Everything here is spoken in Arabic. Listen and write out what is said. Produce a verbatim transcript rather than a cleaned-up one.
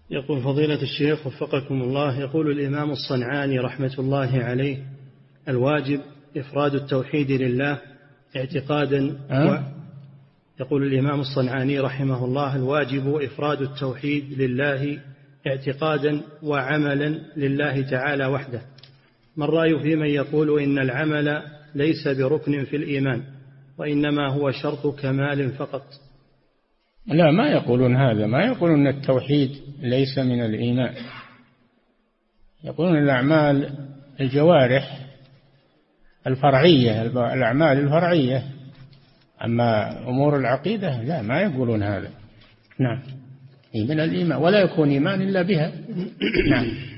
يقول فضيلة الشيخ وفقكم الله، يقول الإمام الصنعاني رحمة الله عليه: الواجب إفراد التوحيد لله اعتقادا و... يقول الإمام الصنعاني رحمه الله: الواجب إفراد التوحيد لله اعتقادا وعملا لله تعالى وحده. ما الرأي في من يقول إن العمل ليس بركن في الإيمان وإنما هو شرط كمال فقط؟ لا، ما يقولون هذا، ما يقولون أن التوحيد ليس من الإيمان، يقولون الأعمال الجوارح الفرعية، الأعمال الفرعية، أما أمور العقيدة لا، ما يقولون هذا. نعم، من الإيمان، ولا يكون إيمان إلا بها. نعم.